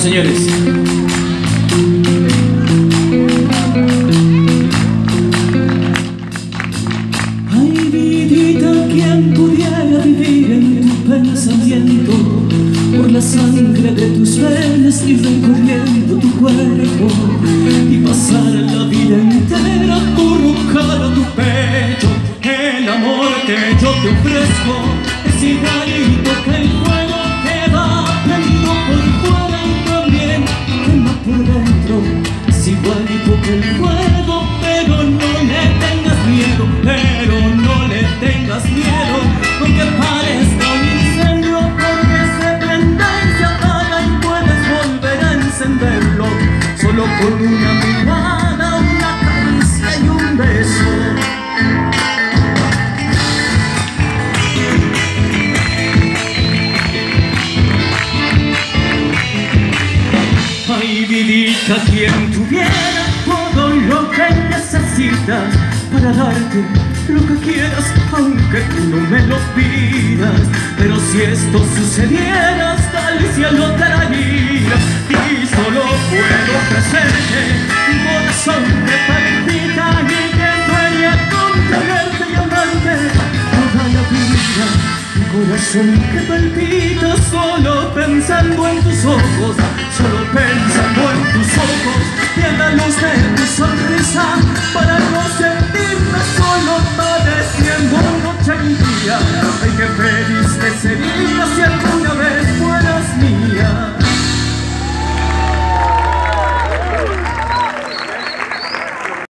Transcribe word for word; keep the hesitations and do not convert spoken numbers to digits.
señores. Ay, vidita, ¿quién pudiera vivir en tu pensamiento? Por la sangre de tus venas y recorriendo tu cuerpo, y pasar la vida entera acurrucado a tu pecho. El amor que yo te ofrezco es igualito que el fuego que va prendido por fuera y también quema por dentro. Es igualito que el fuego, pero no le tengas miedo, pero no le tengas miedo, aunque parezca un incendio, porque se prende y se apaga y puedes volver a encenderlo solo con una mirada, una caricia y un beso. Ay, vidita, quien tuviera todo lo que necesitas para darte lo que quieras, aunque tú no me lo pidas. Pero si esto sucediera, hasta el cielo te daría, y solo puedo ofrecerte un corazón que palpita y que sueña con tenerte y amarte toda la vida. Un corazón que palpita solo pensando en tus ojos, solo pensando en tus ojos y en la luz de tu sonrisa, para no sentirme solo padeciendo noche y día. Ay, qué feliz que sería si algún